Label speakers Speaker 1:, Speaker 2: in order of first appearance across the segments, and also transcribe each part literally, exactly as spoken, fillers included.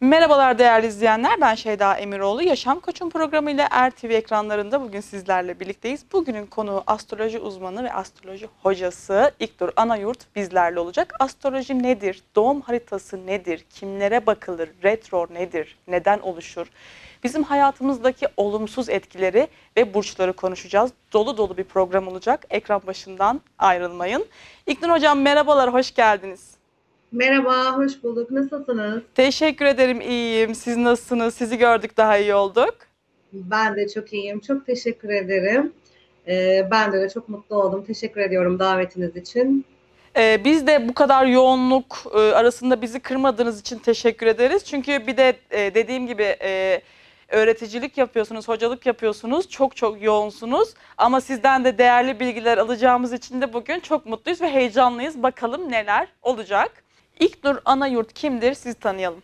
Speaker 1: Merhabalar değerli izleyenler, ben Şeyda Emiroğlu. Yaşam Koçum programıyla Er T V ekranlarında bugün sizlerle birlikteyiz. Bugünün konuğu astroloji uzmanı ve astroloji hocası İknur Anayurt bizlerle olacak. Astroloji nedir? Doğum haritası nedir? Kimlere bakılır? Retro nedir? Neden oluşur? Bizim hayatımızdaki olumsuz etkileri ve burçları konuşacağız. Dolu dolu bir program olacak. Ekran başından ayrılmayın. İknur Hocam merhabalar, hoş geldiniz.
Speaker 2: Merhaba, hoş bulduk. Nasılsınız?
Speaker 1: Teşekkür ederim, iyiyim. Siz nasılsınız? Sizi gördük, daha iyi olduk.
Speaker 2: Ben de çok iyiyim. Çok teşekkür ederim. Ee, ben de, de çok mutlu oldum. Teşekkür ediyorum davetiniz için.
Speaker 1: Ee, biz de bu kadar yoğunluk e, arasında bizi kırmadığınız için teşekkür ederiz. Çünkü bir de e, dediğim gibi e, öğreticilik yapıyorsunuz, hocalık yapıyorsunuz. Çok çok yoğunsunuz. Ama sizden de değerli bilgiler alacağımız için de bugün çok mutluyuz ve heyecanlıyız. Bakalım neler olacak. İknur Anayurt kimdir? Sizi tanıyalım.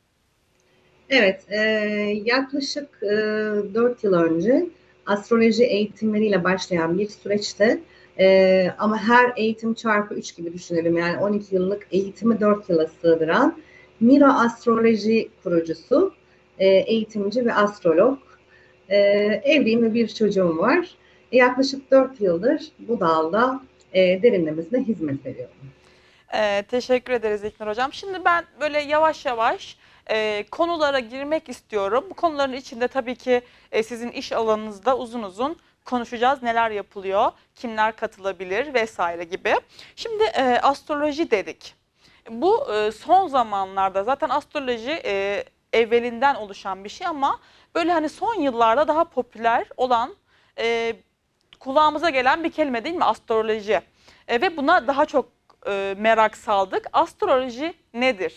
Speaker 2: Evet, e, yaklaşık e, dört yıl önce astroloji eğitimleriyle başlayan bir süreçte e, ama her eğitim çarpı üç gibi düşünelim. Yani on iki yıllık eğitimi dört yıla sığdıran Mira Astroloji kurucusu, e, eğitimci ve astrolog. E, Evliyim ve bir çocuğum var. E, yaklaşık dört yıldır bu dalda e, derinlemesine hizmet veriyorum.
Speaker 1: Ee, teşekkür ederiz İlknur Hocam. Şimdi ben böyle yavaş yavaş e, konulara girmek istiyorum. Bu konuların içinde tabii ki e, sizin iş alanınızda uzun uzun konuşacağız. Neler yapılıyor, kimler katılabilir vesaire gibi. Şimdi e, astroloji dedik. Bu e, son zamanlarda zaten astroloji e, evvelinden oluşan bir şey ama böyle hani son yıllarda daha popüler olan, e, kulağımıza gelen bir kelime değil mi astroloji? E, ve buna daha çok e, merak saldık. Astroloji nedir?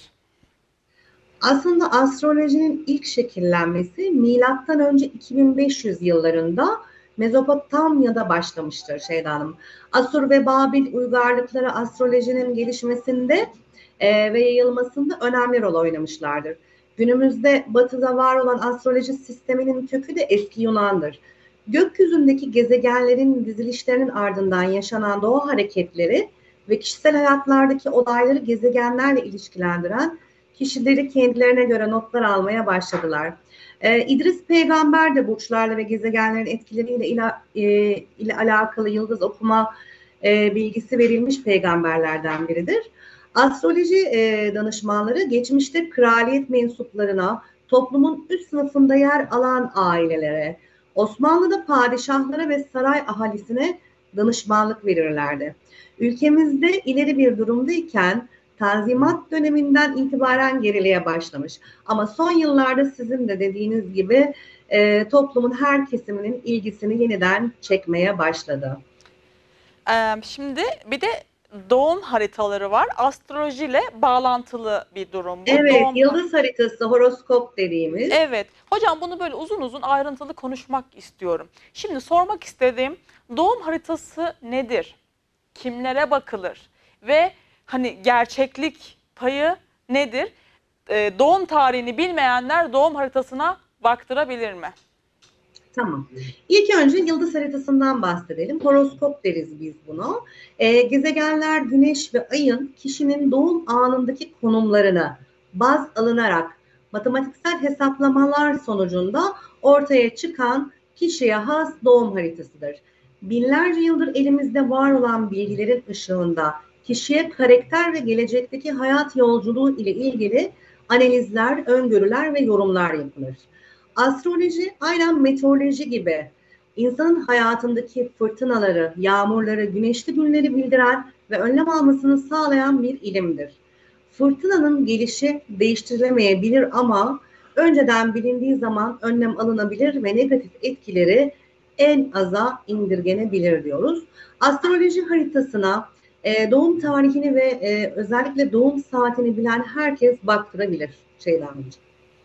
Speaker 2: Aslında astrolojinin ilk şekillenmesi milattan önce iki bin beş yüz yıllarında Mezopotamya'da başlamıştır Şeyda Hanım. Asur ve Babil uygarlıkları astrolojinin gelişmesinde e, ve yayılmasında önemli rol oynamışlardır. Günümüzde batıda var olan astroloji sisteminin kökü de eski Yunan'dır. Gökyüzündeki gezegenlerin dizilişlerinin ardından yaşanan doğa hareketleri ve kişisel hayatlardaki olayları gezegenlerle ilişkilendiren kişileri kendilerine göre notlar almaya başladılar. Ee, İdris peygamber de burçlarla ve gezegenlerin etkileriyle ile, e, ile alakalı yıldız okuma e, bilgisi verilmiş peygamberlerden biridir. Astroloji e, danışmanları geçmişte kraliyet mensuplarına, toplumun üst sınıfında yer alan ailelere, Osmanlı'da padişahlara ve saray ahalisine danışmanlık verirlerdi. Ülkemizde ileri bir durumdayken Tanzimat döneminden itibaren geriliğe başlamış. Ama son yıllarda sizin de dediğiniz gibi e, toplumun her kesiminin ilgisini yeniden çekmeye başladı.
Speaker 1: Ee, şimdi bir de doğum haritaları var. Astrolojiyle bağlantılı bir durum bu.
Speaker 2: Evet,
Speaker 1: Doğum
Speaker 2: yıldız haritası, horoskop dediğimiz.
Speaker 1: Evet. Hocam bunu böyle uzun uzun ayrıntılı konuşmak istiyorum. Şimdi sormak istediğim doğum haritası nedir? Kimlere bakılır? Ve hani gerçeklik payı nedir? Ee, doğum tarihini bilmeyenler doğum haritasına baktırabilir mi?
Speaker 2: Tamam. İlk önce yıldız haritasından bahsedelim. Horoskop deriz biz bunu. Ee, gezegenler, güneş ve ayın kişinin doğum anındaki konumlarını baz alınarak matematiksel hesaplamalar sonucunda ortaya çıkan kişiye has doğum haritasıdır. Binlerce yıldır elimizde var olan bilgilerin ışığında kişiye karakter ve gelecekteki hayat yolculuğu ile ilgili analizler, öngörüler ve yorumlar yapılır. Astroloji aynen meteoroloji gibi insanın hayatındaki fırtınaları, yağmurları, güneşli günleri bildiren ve önlem almasını sağlayan bir ilimdir. Fırtınanın gelişi değiştirilemeyebilir ama önceden bilindiği zaman önlem alınabilir ve negatif etkileri en aza indirgenebilir diyoruz. Astroloji haritasına e, doğum tarihini ve e, özellikle doğum saatini bilen herkes baktırabilir Şeyda Hanımcığım.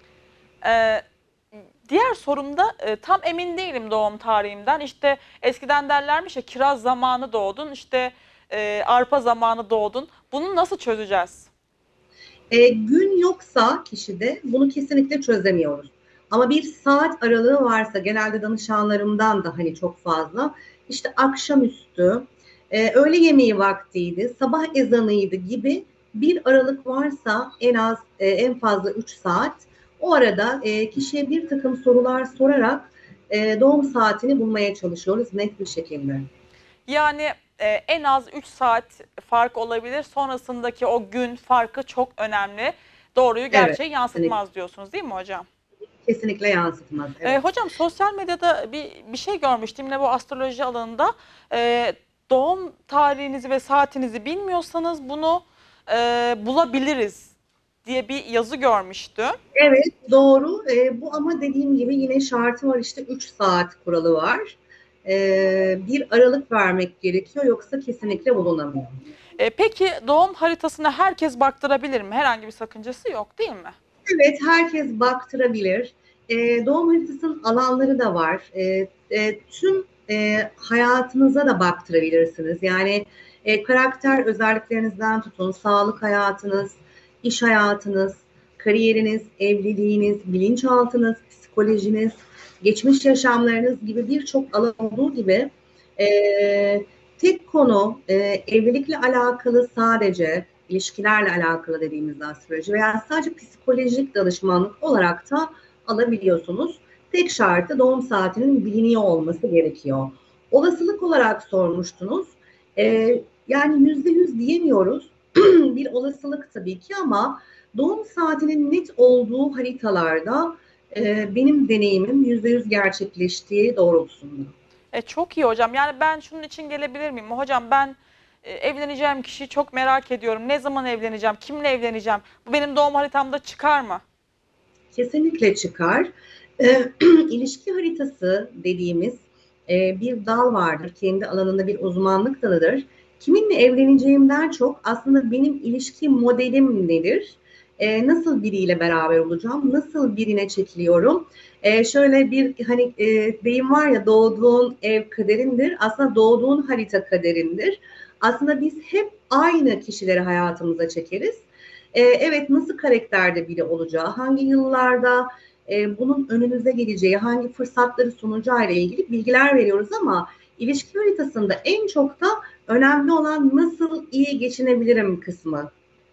Speaker 1: Ee, Diğer sorumda e, tam emin değilim doğum tarihimden. İşte eskiden derlermiş ya kiraz zamanı doğdun, işte e, arpa zamanı doğdun. Bunu nasıl çözeceğiz?
Speaker 2: E, gün yoksa kişide bunu kesinlikle çözemiyoruz. Ama bir saat aralığı varsa genelde danışanlarımdan da hani çok fazla işte akşamüstü, e, öğle yemeği vaktiydi, sabah ezanıydı gibi bir aralık varsa en az e, en fazla üç saat O arada e, kişiye bir takım sorular sorarak e, doğum saatini bulmaya çalışıyoruz net bir şekilde.
Speaker 1: Yani e, en az üç saat fark olabilir. Sonrasındaki o gün farkı çok önemli. Doğruyu
Speaker 2: Evet,
Speaker 1: gerçeği
Speaker 2: kesinlikle,
Speaker 1: yansıtmaz diyorsunuz değil mi hocam?
Speaker 2: kesinlikle yansıtmaz.
Speaker 1: E,
Speaker 2: Evet.
Speaker 1: hocam sosyal medyada bir, bir şey görmüştüm yine bu astroloji alanında. E, doğum tarihinizi ve saatinizi bilmiyorsanız bunu e, bulabiliriz diye bir yazı görmüştüm.
Speaker 2: Evet, doğru. E, bu ama dediğim gibi yine şartı var, işte üç saat kuralı var. E, bir aralık vermek gerekiyor, yoksa kesinlikle bulunamıyor.
Speaker 1: E, peki doğum haritasına herkes baktırabilir mi? Herhangi bir sakıncası yok değil mi?
Speaker 2: Evet, herkes baktırabilir. E, doğum haritasının alanları da var. E, e, tüm e, hayatınıza da baktırabilirsiniz. Yani e, karakter özelliklerinizden tutun, sağlık hayatınız, iş hayatınız, kariyeriniz, evliliğiniz, bilinçaltınız, psikolojiniz, geçmiş yaşamlarınız gibi birçok alan olduğu gibi e, tek konu e, evlilikle alakalı, sadece ilişkilerle alakalı dediğimiz astroloji veya sadece psikolojik danışmanlık olarak da alabiliyorsunuz. Tek şartı doğum saatinin biliniyor olması gerekiyor. Olasılık olarak sormuştunuz. Ee, yani yüzde yüz diyemiyoruz. Bir olasılık tabii ki, ama doğum saatinin net olduğu haritalarda e, benim deneyimim yüzde yüz gerçekleştiği doğrultusunda.
Speaker 1: E, çok iyi hocam. Yani ben şunun için gelebilir miyim? Hocam ben e, evleneceğim kişiyi çok merak ediyorum. Ne zaman evleneceğim? Kimle evleneceğim? Bu benim doğum haritamda çıkar mı?
Speaker 2: Kesinlikle çıkar. E, ilişki haritası dediğimiz e, bir dal vardır. Kendi alanında bir uzmanlık dalıdır. Kiminle evleneceğimden çok aslında benim ilişki modelim nedir? E, nasıl biriyle beraber olacağım? Nasıl birine çekiliyorum? E, şöyle bir hani e, deyim var ya, doğduğun ev kaderindir. Aslında doğduğun harita kaderindir. Aslında biz hep aynı kişileri hayatımıza çekeriz. E, evet, nasıl karakterde biri olacağı, hangi yıllarda e, bunun önünüze geleceği, hangi fırsatları sunacağı ile ilgili bilgiler veriyoruz, ama ilişki haritasında en çok da önemli olan nasıl iyi geçinebilirim kısmı.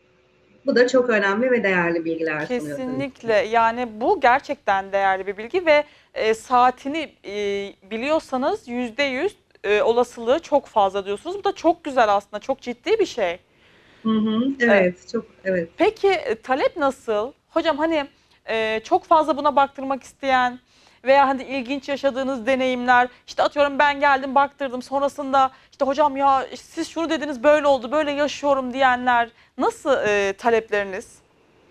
Speaker 2: Bu da çok önemli ve değerli bilgiler sunuyor tabii ki.
Speaker 1: Kesinlikle. Yani bu gerçekten değerli bir bilgi ve e, saatini e, biliyorsanız yüzde yüz e, olasılığı çok fazla diyorsunuz. Bu da çok güzel aslında. Çok ciddi bir şey.
Speaker 2: Hı hı,
Speaker 1: E,
Speaker 2: evet, çok evet.
Speaker 1: Peki e, talep nasıl? Hocam hani e, çok fazla buna baktırmak isteyen veya hani ilginç yaşadığınız deneyimler, işte atıyorum ben geldim baktırdım sonrasında işte hocam ya siz şunu dediniz böyle oldu böyle yaşıyorum diyenler nasıl e, talepleriniz?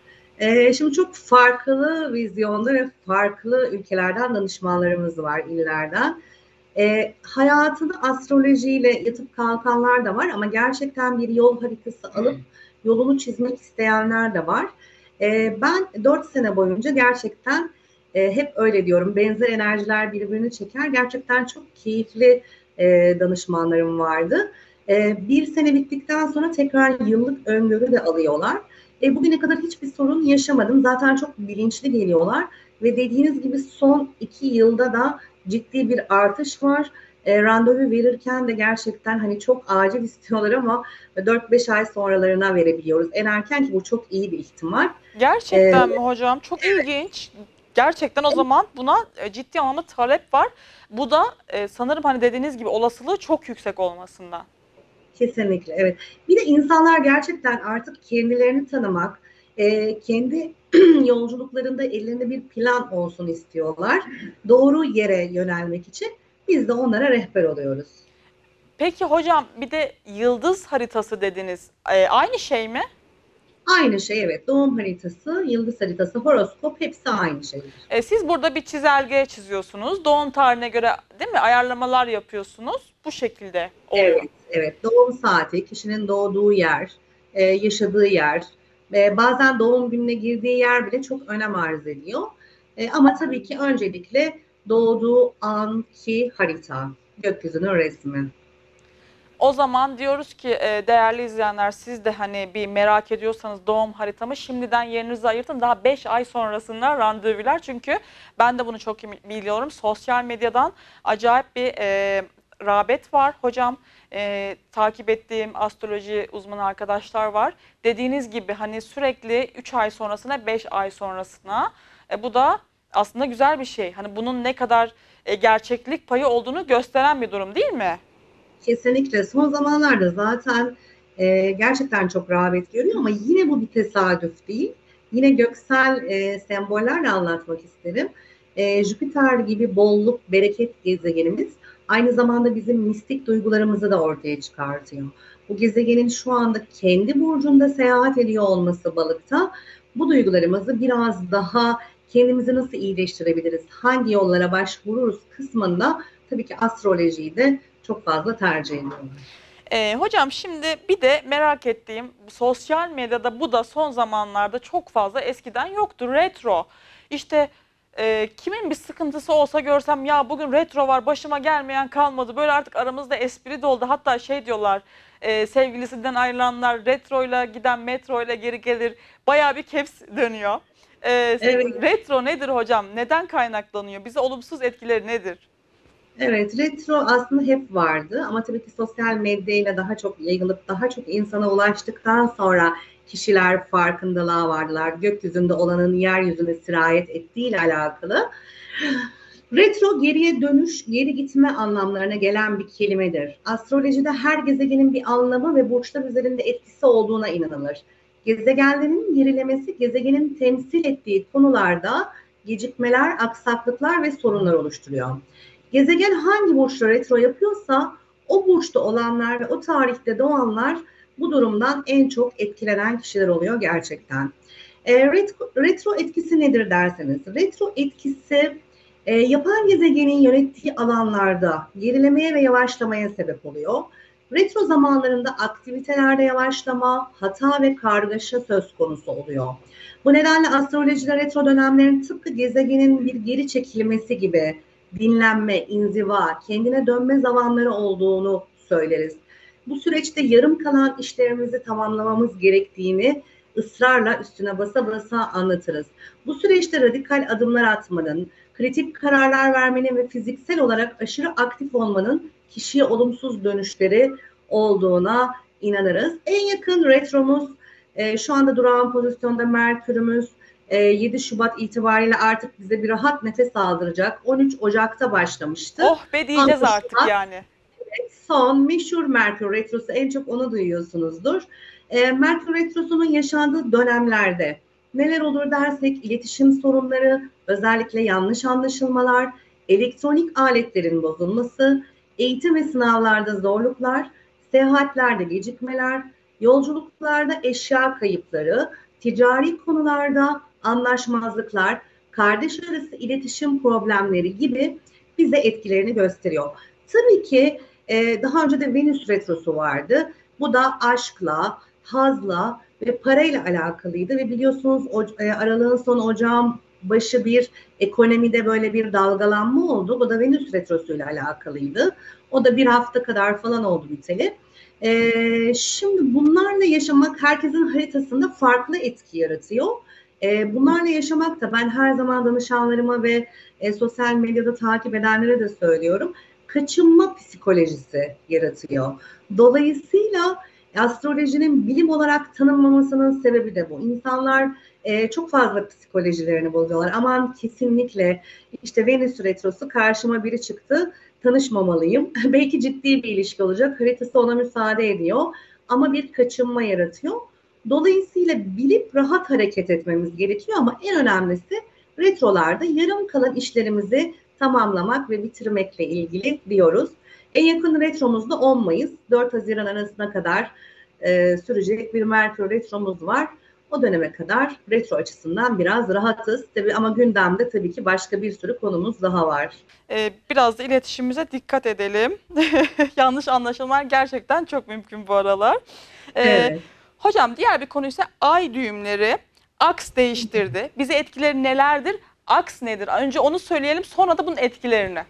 Speaker 2: Ee, şimdi çok farklı vizyonda ve farklı ülkelerden danışmanlarımız var, illerden. E, hayatını astrolojiyle yatıp kalkanlar da var, ama gerçekten bir yol haritası alıp yolunu çizmek isteyenler de var. E, ben dört sene boyunca gerçekten e, hep öyle diyorum, benzer enerjiler birbirini çeker. Gerçekten çok keyifli e, danışmanlarım vardı. E, bir sene bittikten sonra tekrar yıllık öngörü de alıyorlar. E, bugüne kadar hiçbir sorun yaşamadım. Zaten çok bilinçli geliyorlar ve dediğiniz gibi son iki yılda da ciddi bir artış var. E, randevu verirken de gerçekten hani çok acil istiyorlar, ama dört beş ay sonralarına verebiliyoruz. En erken, ki bu çok iyi bir ihtimal. E,
Speaker 1: Gerçekten mi hocam? Çok ilginç. Gerçekten o zaman buna e, ciddi anlamda talep var. Bu da e, sanırım hani dediğiniz gibi olasılığı çok yüksek olmasından.
Speaker 2: Kesinlikle, evet. Bir de insanlar gerçekten artık kendilerini tanımak, e, kendi yolculuklarında ellerinde bir plan olsun istiyorlar. Doğru yere yönelmek için biz de onlara rehber oluyoruz.
Speaker 1: Peki hocam bir de yıldız haritası dediniz. E, aynı şey mi?
Speaker 2: Aynı şey, evet. Doğum haritası, yıldız haritası, horoskop, hepsi aynı şeydir.
Speaker 1: E, siz burada bir çizelge çiziyorsunuz. Doğum tarihine göre değil mi ayarlamalar yapıyorsunuz. Bu şekilde oluyor.
Speaker 2: Evet, evet. Doğum saati, kişinin doğduğu yer, e, yaşadığı yer, ve bazen doğum gününe girdiği yer bile çok önem arz ediyor. E, ama tabii ki öncelikle doğduğu anki harita, gökyüzünün resmi.
Speaker 1: O zaman diyoruz ki e, değerli izleyenler siz de hani bir merak ediyorsanız doğum haritamı şimdiden yerinizi ayırtın. Daha beş ay sonrasında randevular. Çünkü ben de bunu çok iyi biliyorum. Sosyal medyadan acayip bir e, rağbet var hocam. E, takip ettiğim astroloji uzmanı arkadaşlar var. Dediğiniz gibi hani sürekli üç ay sonrasına beş ay sonrasına E, bu da aslında güzel bir şey. Hani bunun ne kadar e, gerçeklik payı olduğunu gösteren bir durum değil mi?
Speaker 2: Kesinlikle. Son zamanlarda zaten e, gerçekten çok rağbet görüyor ama yine bu bir tesadüf değil. Yine göksel e, sembollerle anlatmak isterim. E, Jüpiter gibi bolluk, bereket gezegenimiz aynı zamanda bizim mistik duygularımızı da ortaya çıkartıyor. Bu gezegenin şu anda kendi burcunda seyahat ediyor olması balıkta bu duygularımızı biraz daha kendimizi nasıl iyileştirebiliriz, hangi yollara başvururuz kısmında tabii ki astrolojiyi de çok fazla tercih ediyorlar.
Speaker 1: Ee, hocam şimdi bir de merak ettiğim sosyal medyada bu da son zamanlarda çok fazla eskiden yoktu. Retro. İşte e, kimin bir sıkıntısı olsa görsem ya bugün retro var başıma gelmeyen kalmadı. Böyle artık aramızda espri de oldu. Hatta şey diyorlar e, sevgilisinden ayrılanlar retroyla giden metroyla geri gelir. Bayağı bir caps dönüyor. E,
Speaker 2: Evet,
Speaker 1: retro nedir hocam? Neden kaynaklanıyor? Bize olumsuz etkileri nedir?
Speaker 2: evet, retro aslında hep vardı ama tabii ki sosyal medyayla daha çok yayılıp daha çok insana ulaştıktan sonra kişiler farkındalığa vardılar. Gökyüzünde olanın yeryüzüne sirayet ettiğiyle alakalı. Retro geriye dönüş, geri gitme anlamlarına gelen bir kelimedir. Astrolojide her gezegenin bir anlamı ve burçlar üzerinde etkisi olduğuna inanılır. Gezegenlerin gerilemesi gezegenin temsil ettiği konularda gecikmeler, aksaklıklar ve sorunlar oluşturuyor. Gezegen hangi burçta retro yapıyorsa o burçta olanlar ve o tarihte doğanlar bu durumdan en çok etkilenen kişiler oluyor gerçekten. E, retro, retro etkisi nedir derseniz, retro etkisi e, yapan gezegenin yönettiği alanlarda gerilemeye ve yavaşlamaya sebep oluyor. Retro zamanlarında aktivitelerde yavaşlama, hata ve kargaşa söz konusu oluyor. Bu nedenle astrolojide retro dönemlerin tıpkı gezegenin bir geri çekilmesi gibi dinlenme, inziva, kendine dönme zamanları olduğunu söyleriz. Bu süreçte yarım kalan işlerimizi tamamlamamız gerektiğini ısrarla üstüne basa basa anlatırız. Bu süreçte radikal adımlar atmanın, kritik kararlar vermenin ve fiziksel olarak aşırı aktif olmanın kişiye olumsuz dönüşleri olduğuna inanırız. En yakın retromuz e, şu anda durağan pozisyonda Merkür'ümüz yedi Şubat itibariyle artık bize bir rahat nefes aldıracak. on üç Ocak'ta başlamıştı.
Speaker 1: Oh be diyeceğiz artık yani.
Speaker 2: Son meşhur Merkür Retrosu, en çok onu duyuyorsunuzdur. E, Merkür Retrosu'nun yaşandığı dönemlerde neler olur dersek iletişim sorunları, özellikle yanlış anlaşılmalar, elektronik aletlerin bozulması, eğitim ve sınavlarda zorluklar, seyahatlerde gecikmeler, yolculuklarda eşya kayıpları, ticari konularda anlaşmazlıklar, kardeş arası iletişim problemleri gibi bize etkilerini gösteriyor. Tabii ki e, daha önce de Venüs retrosu vardı. Bu da aşkla, hazla ve parayla alakalıydı ve biliyorsunuz o, e, aralığın sonu ocağın başı bir ekonomide böyle bir dalgalanma oldu. Bu da Venüs retrosuyla alakalıydı. O da bir hafta kadar falan oldu biteli. E, şimdi bunlarla yaşamak herkesin haritasında farklı etki yaratıyor. E, bunlarla yaşamak da ben her zaman danışanlarıma ve e, sosyal medyada takip edenlere de söylüyorum. Kaçınma psikolojisi yaratıyor. Dolayısıyla astrolojinin bilim olarak tanınmamasının sebebi de bu. İnsanlar e, çok fazla psikolojilerini bozuyorlar. Aman kesinlikle işte Venüs retrosu karşıma biri çıktı, tanışmamalıyım. Belki ciddi bir ilişki olacak. Haritası ona müsaade ediyor. Ama bir kaçınma yaratıyor. Dolayısıyla bilip rahat hareket etmemiz gerekiyor ama en önemlisi retrolarda yarım kalan işlerimizi tamamlamak ve bitirmekle ilgili diyoruz. En yakın retromuz da on Mayıs, dört Haziran arasına kadar e, sürecek bir Merkür retromuz var. O döneme kadar retro açısından biraz rahatız. Tabii ama gündemde tabii ki başka bir sürü konumuz daha var.
Speaker 1: Ee, biraz da iletişimimize dikkat edelim. Yanlış anlaşılmalar gerçekten çok mümkün bu aralar. Ee,
Speaker 2: Evet.
Speaker 1: hocam diğer bir konu ise ay düğümleri. Aks değiştirdi. Bize etkileri nelerdir? Aks nedir? Önce onu söyleyelim, sonra da bunun etkilerini.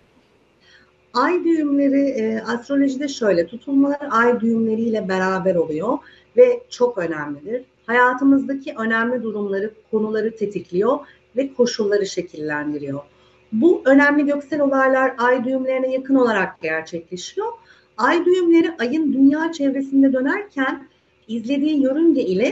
Speaker 2: Ay düğümleri e, astrolojide şöyle, tutulmalar ay düğümleriyle beraber oluyor ve çok önemlidir. Hayatımızdaki önemli durumları, konuları tetikliyor ve koşulları şekillendiriyor. Bu önemli göksel olaylar ay düğümlerine yakın olarak gerçekleşiyor. Ay düğümleri ayın dünya çevresinde dönerken izlediği yörünge ile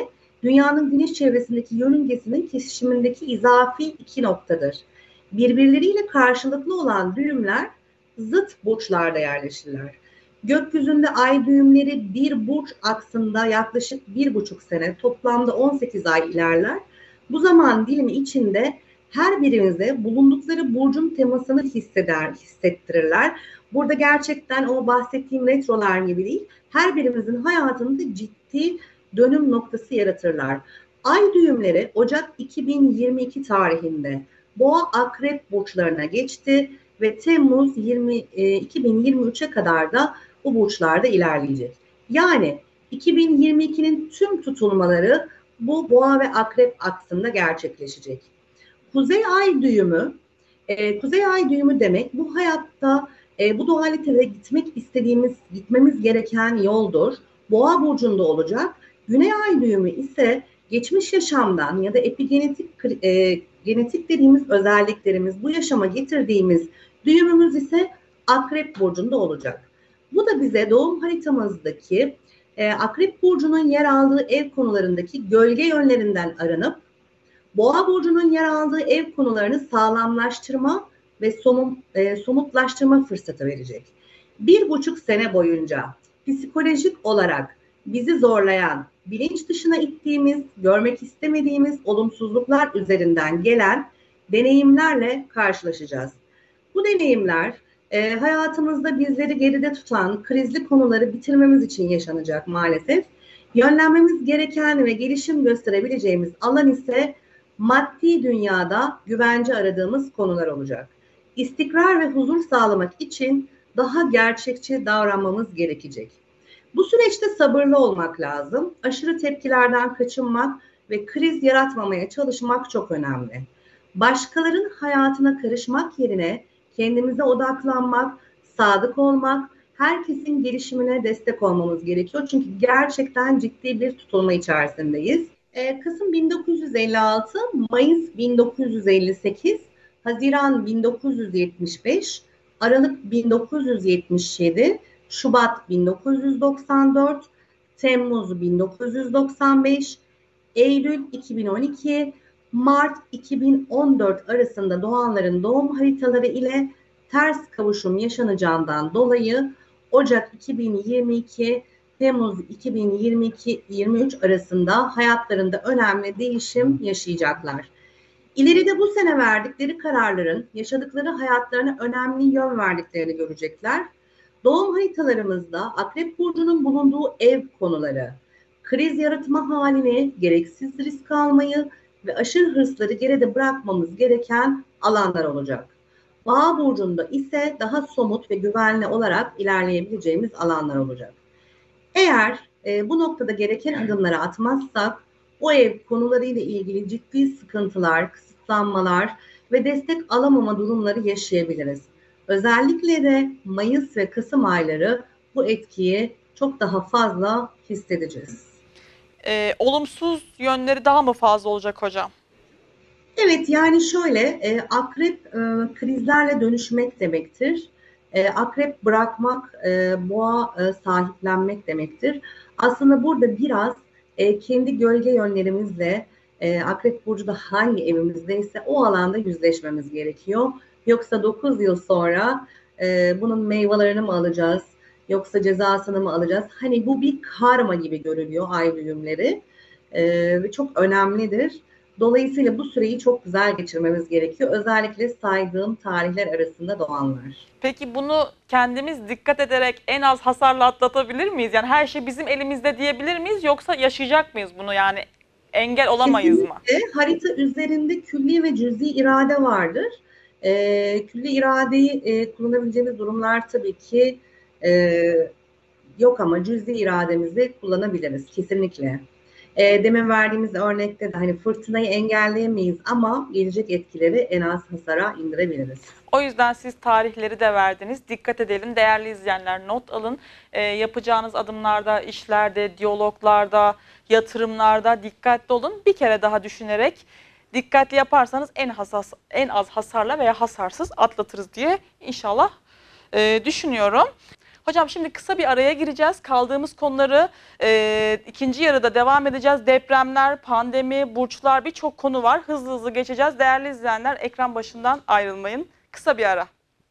Speaker 2: Dünyanın güneş çevresindeki yörüngesinin kesişimindeki izafi iki noktadır. Birbirleriyle karşılıklı olan düğümler zıt burçlarda yerleşirler. Gökyüzünde ay düğümleri bir burç aksında yaklaşık bir buçuk sene, toplamda on sekiz ay ilerler. Bu zaman dilimi içinde her birimize bulundukları burcun temasını hisseder, hissettirirler. Burada gerçekten o bahsettiğim retrolar gibi değil, her birimizin hayatında ciddi dönüm noktası yaratırlar. Ay düğümleri Ocak iki bin yirmi iki tarihinde Boğa Akrep burçlarına geçti ve Temmuz yirmi, iki bin yirmi üçe kadar da bu burçlarda ilerleyecek. Yani iki bin yirmi ikinin tüm tutulmaları bu Boğa ve Akrep aksında gerçekleşecek. Kuzey Ay düğümü, e, Kuzey Ay düğümü demek bu hayatta e, bu dualitede gitmek istediğimiz, gitmemiz gereken yoldur. Boğa burcunda olacak. Güney Ay düğümü ise geçmiş yaşamdan ya da epigenetik e, genetik dediğimiz özelliklerimiz, bu yaşama getirdiğimiz düğümümüz ise Akrep burcunda olacak. Bu da bize doğum haritamızdaki e, Akrep burcunun yer aldığı ev konularındaki gölge yönlerinden arınıp Boğa burcunun yer aldığı ev konularını sağlamlaştırma ve somut, e, somutlaştırma fırsatı verecek. Bir buçuk sene boyunca psikolojik olarak bizi zorlayan, bilinç dışına ittiğimiz, görmek istemediğimiz olumsuzluklar üzerinden gelen deneyimlerle karşılaşacağız. Bu deneyimler e, hayatımızda bizleri geride tutan krizli konuları bitirmemiz için yaşanacak maalesef. Yönlenmemiz gereken ve gelişim gösterebileceğimiz alan ise maddi dünyada güvence aradığımız konular olacak. İstikrar ve huzur sağlamak için daha gerçekçi davranmamız gerekecek. Bu süreçte sabırlı olmak lazım. Aşırı tepkilerden kaçınmak ve kriz yaratmamaya çalışmak çok önemli. Başkalarının hayatına karışmak yerine kendimize odaklanmak, sadık olmak, herkesin gelişimine destek olmamız gerekiyor. Çünkü gerçekten ciddi bir tutulma içerisindeyiz. Ee, Kasım bin dokuz yüz elli altı, Mayıs bin dokuz yüz elli sekiz, Haziran bin dokuz yüz yetmiş beş, Aralık bin dokuz yüz yetmiş yedi, Şubat bin dokuz yüz doksan dört, Temmuz bin dokuz yüz doksan beş, Eylül iki bin on iki, Mart iki bin on dört arasında doğanların doğum haritaları ile ters kavuşum yaşanacağından dolayı Ocak iki bin yirmi iki, Temmuz iki bin yirmi iki yirmi üç arasında hayatlarında önemli değişim yaşayacaklar. İleride bu sene verdikleri kararların yaşadıkları hayatlarına önemli yön verdiklerini görecekler. Doğum haritalarımızda Akrep burcunun bulunduğu ev konuları, kriz yaratma halini, gereksiz risk almayı ve aşırı hırsları geride bırakmamız gereken alanlar olacak. Boğa burcunda ise daha somut ve güvenli olarak ilerleyebileceğimiz alanlar olacak. Eğer e, bu noktada gereken adımları atmazsak o ev konularıyla ilgili ciddi sıkıntılar, kısıtlanmalar ve destek alamama durumları yaşayabiliriz. Özellikle de Mayıs ve Kasım ayları bu etkiyi çok daha fazla hissedeceğiz.
Speaker 1: Ee, olumsuz yönleri daha mı fazla olacak hocam?
Speaker 2: Evet, yani şöyle, e, akrep e, krizlerle dönüşmek demektir. E, akrep bırakmak, e, boğa e, sahiplenmek demektir. Aslında burada biraz e, kendi gölge yönlerimizle e, Akrep burcu da hangi evimizdeyse o alanda yüzleşmemiz gerekiyor. Yoksa dokuz yıl sonra e, bunun meyvelerini mi alacağız? Yoksa cezasını mı alacağız? Hani bu bir karma gibi görülüyor ay düğümleri e, ve çok önemlidir. Dolayısıyla bu süreyi çok güzel geçirmemiz gerekiyor. Özellikle saydığım tarihler arasında doğanlar.
Speaker 1: Peki bunu kendimiz dikkat ederek en az hasarla atlatabilir miyiz? Yani her şey bizim elimizde diyebilir miyiz? Yoksa yaşayacak mıyız bunu? Yani engel olamayız mı?
Speaker 2: Kesinlikle harita üzerinde külli ve cüz'i irade vardır. Ee, külli iradeyi e, kullanabileceğimiz durumlar tabii ki e, yok ama cüz'i irademizi kullanabiliriz kesinlikle. E, demin verdiğimiz örnekte de hani fırtınayı engelleyemeyiz ama gelecek etkileri en az hasara indirebiliriz.
Speaker 1: O yüzden siz tarihleri de verdiniz. Dikkat edelim değerli izleyenler, not alın. E, yapacağınız adımlarda, işlerde, diyaloglarda, yatırımlarda dikkatli olun. Bir kere daha düşünerek dikkatli yaparsanız en, hasas, en az hasarla veya hasarsız atlatırız diye inşallah e, düşünüyorum. Hocam şimdi kısa bir araya gireceğiz. Kaldığımız konuları e, ikinci yarıda devam edeceğiz. Depremler, pandemi, burçlar, birçok konu var. Hızlı hızlı geçeceğiz. Değerli izleyenler, ekran başından ayrılmayın. Kısa bir ara.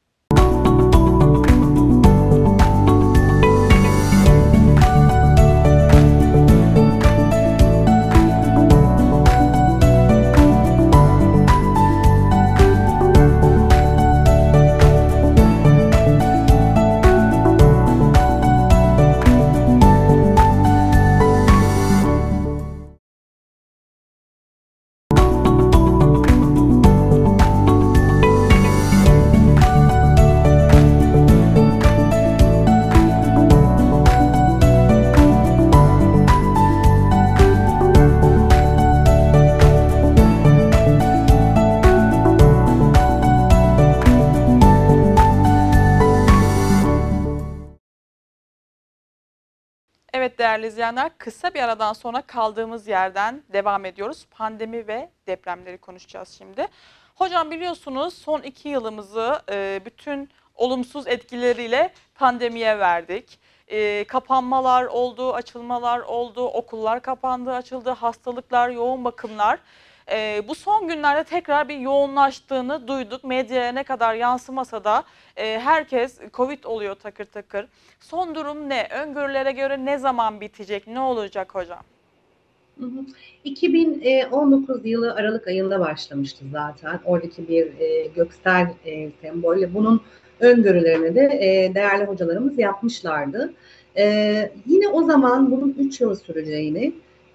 Speaker 1: Evet değerli izleyenler, kısa bir aradan sonra kaldığımız yerden devam ediyoruz. Pandemi ve depremleri konuşacağız şimdi. Hocam biliyorsunuz son iki yılımızı e, bütün olumsuz etkileriyle pandemiye verdik. E, kapanmalar oldu, açılmalar oldu, okullar kapandı, açıldı, hastalıklar, yoğun bakımlar. E, bu son günlerde tekrar bir yoğunlaştığını duyduk. Medyaya ne kadar yansımasa da e, herkes Covid oluyor takır takır. Son durum ne? Öngörülere göre ne zaman bitecek? Ne olacak hocam?
Speaker 2: Hı hı. iki bin on dokuz yılı Aralık ayında başlamıştı zaten. Oradaki bir e, göksel e, sembolle. Bunun öngörülerini de e, değerli hocalarımız yapmışlardı. E, yine o zaman bunun üç yıl süreceğini,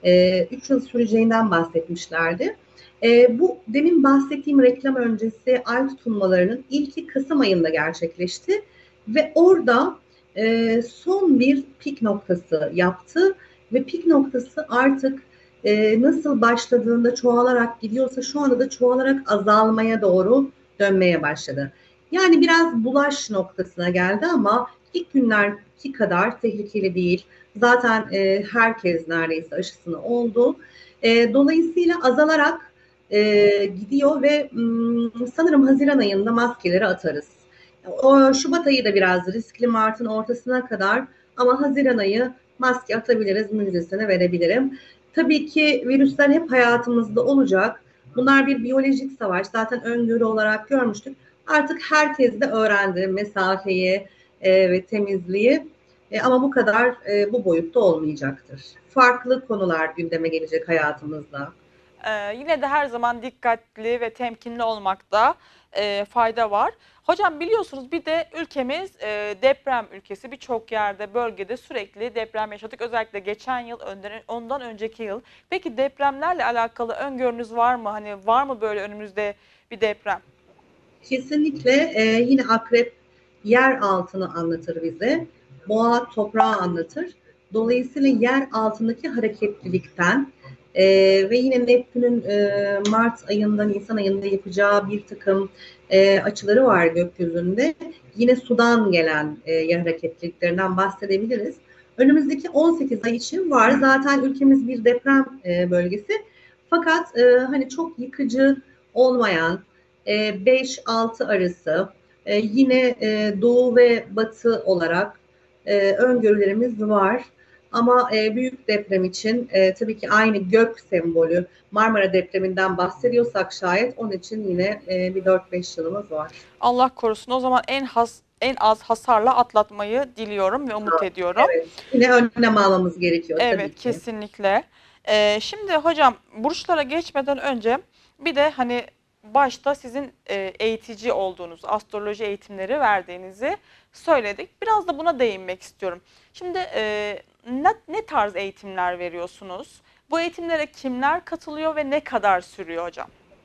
Speaker 2: üç yıl süreceğinden bahsetmişlerdi. E, bu demin bahsettiğim reklam öncesi ay tutulmalarının ilki Kasım ayında gerçekleşti ve orada e, son bir pik noktası yaptı ve pik noktası artık e, nasıl başladığında çoğalarak gidiyorsa şu anda da çoğalarak azalmaya doğru dönmeye başladı. Yani biraz bulaş noktasına geldi ama ilk günlerki kadar tehlikeli değil. Zaten e, herkes neredeyse aşısını oldu. E, dolayısıyla azalarak e, gidiyor ve m, sanırım Haziran ayında maskeleri atarız. O, Şubat ayı da biraz riskli, Mart'ın ortasına kadar, ama Haziran ayı maske atabiliriz, müjdesini verebilirim. Tabii ki virüsler hep hayatımızda olacak. Bunlar bir biyolojik savaş. Zaten öngörü olarak görmüştük. Artık herkes de öğrendi mesafeyi e, ve temizliği. E, ama bu kadar e, bu boyutta olmayacaktır. Farklı konular gündeme gelecek hayatımızda.
Speaker 1: Ee, yine de her zaman dikkatli ve temkinli olmakta e, fayda var. Hocam biliyorsunuz bir de ülkemiz e, deprem ülkesi. Birçok yerde, bölgede sürekli deprem yaşadık. Özellikle geçen yıl, ondan önceki yıl. Peki depremlerle alakalı öngörünüz var mı? Hani var mı böyle önümüzde bir deprem?
Speaker 2: Kesinlikle e, yine akrep yer altını anlatır bize. Boğa toprağı anlatır. Dolayısıyla yer altındaki hareketlilikten e, ve yine Neptün'ün e, Mart ayında, Nisan ayında yapacağı bir takım e, açıları var gökyüzünde. Yine sudan gelen e, yer hareketliliklerinden bahsedebiliriz. Önümüzdeki on sekiz ay için var. Zaten ülkemiz bir deprem e, bölgesi. Fakat e, hani çok yıkıcı olmayan, beş altı arası e, yine e, doğu ve batı olarak e, öngörülerimiz var. Ama e, büyük deprem için e, tabii ki aynı gök sembolü Marmara depreminden bahsediyorsak şayet, onun için yine e, bir dört beş yılımız var.
Speaker 1: Allah korusun. O zaman en has, en az hasarla atlatmayı diliyorum ve umut ediyorum.
Speaker 2: Evet. Yine önlem almamız gerekiyor
Speaker 1: Evet,
Speaker 2: tabii ki.
Speaker 1: kesinlikle. Ee, şimdi hocam burçlara geçmeden önce bir de hani başta sizin e, eğitici olduğunuz, astroloji eğitimleri verdiğinizi söyledik. Biraz da buna değinmek istiyorum. Şimdi e, ne, ne tarz eğitimler veriyorsunuz? Bu eğitimlere kimler katılıyor ve ne kadar sürüyor hocam?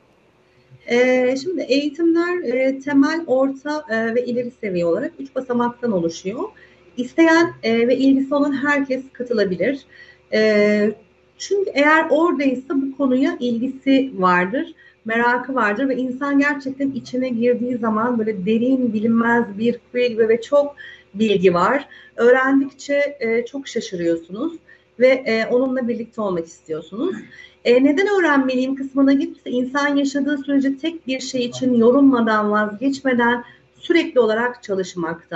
Speaker 2: Ee, şimdi eğitimler e, temel, orta e, ve ileri seviye olarak üç basamaktan oluşuyor. İsteyen e, ve ilgisi olan herkes katılabilir. E, çünkü eğer oradaysa bu konuya ilgisi vardır, merakı vardır ve insan gerçekten içine girdiği zaman böyle derin, bilinmez bir kuyu gibi ve çok bilgi var. Öğrendikçe e, çok şaşırıyorsunuz ve e, onunla birlikte olmak istiyorsunuz. E, neden öğrenmeliyim kısmına gelirse, insan yaşadığı sürece tek bir şey için yorulmadan, vazgeçmeden sürekli olarak çalışmakta.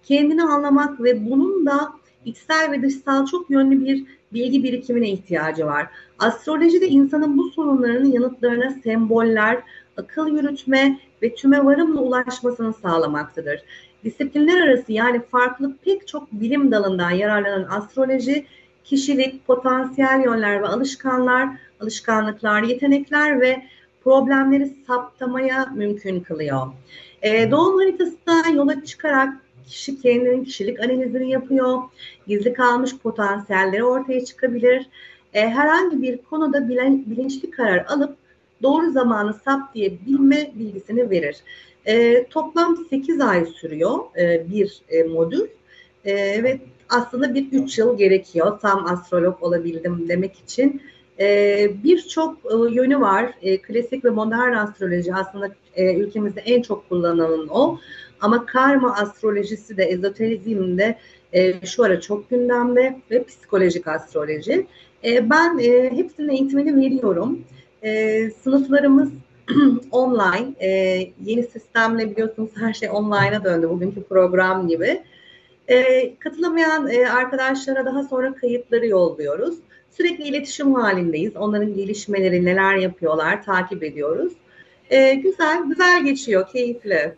Speaker 2: kendini anlamak ve bunun da içsel ve dışsal çok yönlü bir bilgi birikimine ihtiyacı var. Astrolojide insanın bu sorunlarının yanıtlarına semboller, akıl yürütme ve tüme varımla ulaşmasını sağlamaktadır. Disiplinler arası yani farklı pek çok bilim dalından yararlanan astroloji, kişilik, potansiyel yönler ve alışkanlar, alışkanlıklar, yetenekler ve problemleri saptamaya mümkün kılıyor. E, doğum haritasından yola çıkarak kişi kendinin kişilik analizini yapıyor, gizli kalmış potansiyelleri ortaya çıkabilir. E, herhangi bir konuda bilen, bilinçli karar alıp doğru zamanı saptayabilme bilgisini verir. E, toplam sekiz ay sürüyor e, bir e, modül e, ve aslında bir üç yıl gerekiyor tam astrolog olabildim demek için. E, Birçok e, yönü var. E, klasik ve modern astroloji aslında e, ülkemizde en çok kullanılan o. Ama karma astrolojisi de ezoterizm de e, şu ara çok gündemde ve psikolojik astroloji. E, ben e, hepsinin eğitimini veriyorum. E, sınıflarımız online. E, yeni sistemle biliyorsunuz her şey online'a döndü. Bugünkü program gibi. E, katılamayan e, arkadaşlara daha sonra kayıtları yolluyoruz. Sürekli iletişim halindeyiz. Onların gelişmeleri, neler yapıyorlar takip ediyoruz. E, güzel, güzel geçiyor, keyifli.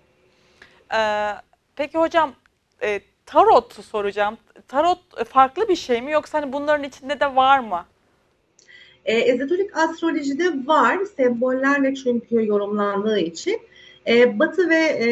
Speaker 1: Ee, peki hocam, e, tarot soracağım. Tarot e, farklı bir şey mi yoksa hani bunların içinde de var mı?
Speaker 2: E, ezoterik astrolojide var, sembollerle çünkü yorumlandığı için. E, Batı ve e,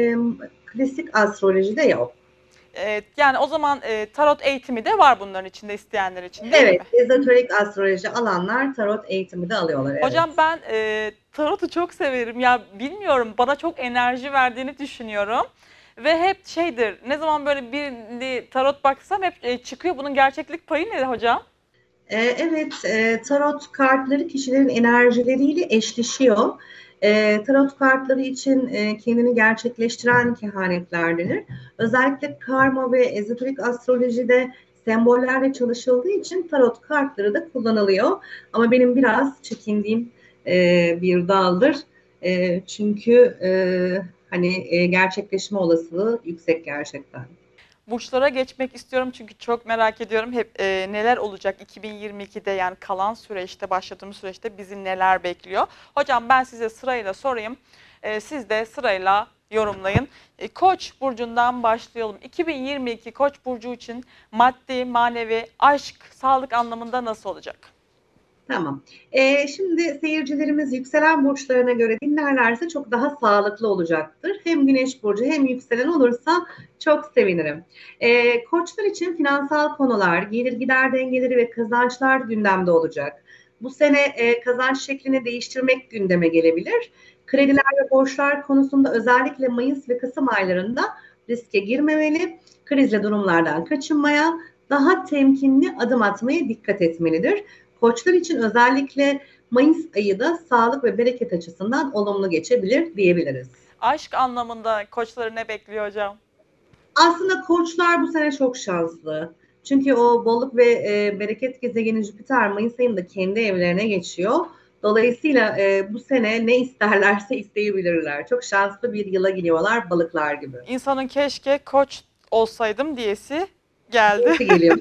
Speaker 2: klasik astrolojide yok.
Speaker 1: Ee, yani o zaman e, tarot eğitimi de var bunların içinde isteyenler için değil
Speaker 2: Evet,
Speaker 1: mi?
Speaker 2: ezoterik astroloji alanlar tarot eğitimi de alıyorlar, evet.
Speaker 1: Hocam ben e, tarotu çok severim. Ya bilmiyorum, bana çok enerji verdiğini düşünüyorum. Ve hep şeydir, ne zaman böyle bir tarot baksam hep e, çıkıyor. Bunun gerçeklik payı ne hocam?
Speaker 2: E, evet, e, tarot kartları kişilerin enerjileriyle eşleşiyor. E, tarot kartları için e, kendini gerçekleştiren kehanetler denir. Özellikle karma ve ezoterik astrolojide sembollerle çalışıldığı için tarot kartları da kullanılıyor. Ama benim biraz çekindiğim e, bir daldır. E, çünkü e, hani e, gerçekleşme olasılığı yüksek gerçekten.
Speaker 1: Burçlara geçmek istiyorum çünkü çok merak ediyorum hep e, neler olacak iki bin yirmi ikide, yani kalan süreçte, başladığımız süreçte bizi neler bekliyor. Hocam ben size sırayla sorayım. E, siz de sırayla yorumlayın. E, Koç burcundan başlayalım. iki bin yirmi iki Koç burcu için maddi, manevi, aşk, sağlık anlamında nasıl olacak?
Speaker 2: Tamam. Ee, şimdi seyircilerimiz yükselen burçlarına göre dinlerlerse çok daha sağlıklı olacaktır. Hem güneş burcu hem yükselen olursa çok sevinirim. Ee, koçlar için finansal konular, gelir gider dengeleri ve kazançlar gündemde olacak. Bu sene e, kazanç şeklini değiştirmek gündeme gelebilir. Krediler ve borçlar konusunda özellikle Mayıs ve Kasım aylarında riske girmemeli, krizli durumlardan kaçınmaya, daha temkinli adım atmaya dikkat etmelidir. Koçlar için özellikle Mayıs ayı da sağlık ve bereket açısından olumlu geçebilir diyebiliriz.
Speaker 1: Aşk anlamında koçları ne bekliyor hocam?
Speaker 2: Aslında koçlar bu sene çok şanslı. Çünkü o bolluk ve e, bereket gezegeni Jüpiter Mayıs ayında kendi evlerine geçiyor. Dolayısıyla e, bu sene ne isterlerse isteyebilirler. Çok şanslı bir yıla giriyorlar balıklar gibi.
Speaker 1: İnsanın keşke koç olsaydım diyesi geldi.
Speaker 2: Nasıl geliyor?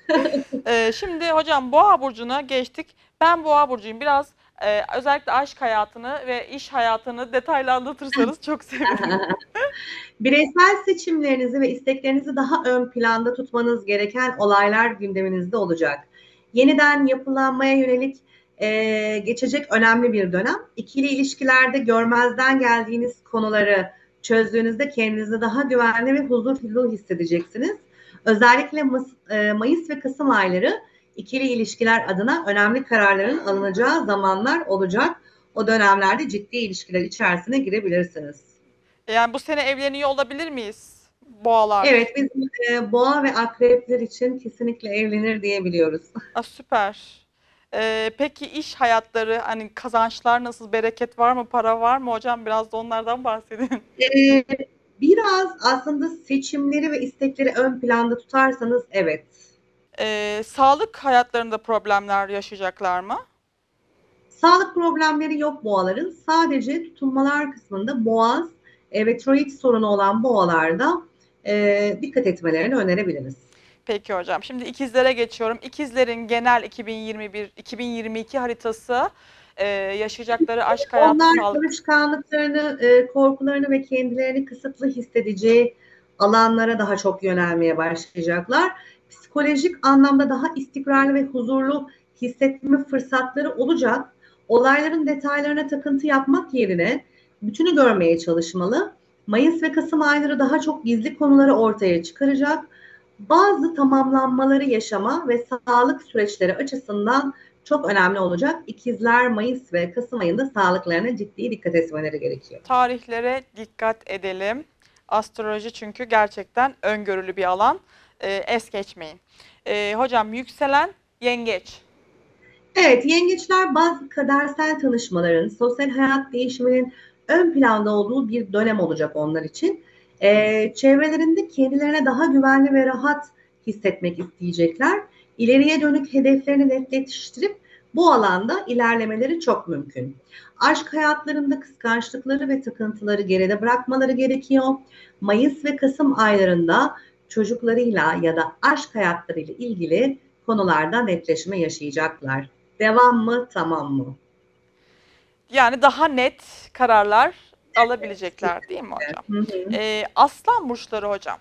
Speaker 1: Ee, şimdi hocam Boğa burcuna geçtik. Ben Boğa burcuyum. Biraz e, özellikle aşk hayatını ve iş hayatını detaylı anlatırsanız çok sevinirim.
Speaker 2: Bireysel seçimlerinizi ve isteklerinizi daha ön planda tutmanız gereken olaylar gündeminizde olacak. Yeniden yapılanmaya yönelik e, geçecek önemli bir dönem. İkili ilişkilerde görmezden geldiğiniz konuları çözdüğünüzde kendinizi daha güvenli ve huzurlu hissedeceksiniz. Özellikle Mayıs ve Kasım ayları ikili ilişkiler adına önemli kararların alınacağı zamanlar olacak. O dönemlerde ciddi ilişkiler içerisine girebilirsiniz.
Speaker 1: Yani bu sene evleniyor olabilir miyiz? Boğalar.
Speaker 2: Evet, biz e, boğa ve akrepler için kesinlikle evlenir diyebiliyoruz.
Speaker 1: Aa, süper. Ee, peki iş hayatları, hani kazançlar nasıl, bereket var mı, para var mı hocam? Biraz da onlardan bahsedin.
Speaker 2: E, Biraz aslında seçimleri ve istekleri ön planda tutarsanız evet.
Speaker 1: Ee, sağlık hayatlarında problemler yaşayacaklar mı?
Speaker 2: Sağlık problemleri yok boğaların. Sadece tutunmalar kısmında boğaz e, ve tiroid sorunu olan boğalarda e, dikkat etmelerini önerebiliriz.
Speaker 1: Peki hocam. Şimdi ikizlere geçiyorum. İkizlerin genel iki bin yirmi bir iki bin yirmi iki haritası, e, yaşayacakları aşk hayatı,
Speaker 2: Onlar
Speaker 1: sağlık.
Speaker 2: çalışkanlıklarını, e, korkularını ve kendilerini kısıtlı hissedeceği alanlara daha çok yönelmeye başlayacaklar. Psikolojik anlamda daha istikrarlı ve huzurlu hissetme fırsatları olacak. Olayların detaylarına takıntı yapmak yerine bütünü görmeye çalışmalı. Mayıs ve Kasım ayları daha çok gizli konuları ortaya çıkaracak. Bazı tamamlanmaları yaşama ve sağlık süreçleri açısından çok önemli olacak. İkizler Mayıs ve Kasım ayında sağlıklarına ciddi dikkat etmeleri gerekiyor.
Speaker 1: Tarihlere dikkat edelim. Astroloji çünkü gerçekten öngörülü bir alan. E, es geçmeyin. E, hocam yükselen yengeç.
Speaker 2: Evet, yengeçler bazı kadersel tanışmaların, sosyal hayat değişiminin ön planda olduğu bir dönem olacak onlar için. Ee, çevrelerinde kendilerine daha güvenli ve rahat hissetmek isteyecekler. İleriye dönük hedeflerini netleştirip bu alanda ilerlemeleri çok mümkün. Aşk hayatlarında kıskançlıkları ve takıntıları geride bırakmaları gerekiyor. Mayıs ve Kasım aylarında çocuklarıyla ya da aşk hayatlarıyla ilgili konularda netleşme yaşayacaklar. Devam mı, tamam mı?
Speaker 1: Yani daha net kararlar alabilecekler değil mi hocam?
Speaker 2: Hı hı.
Speaker 1: E, aslan burçları hocam.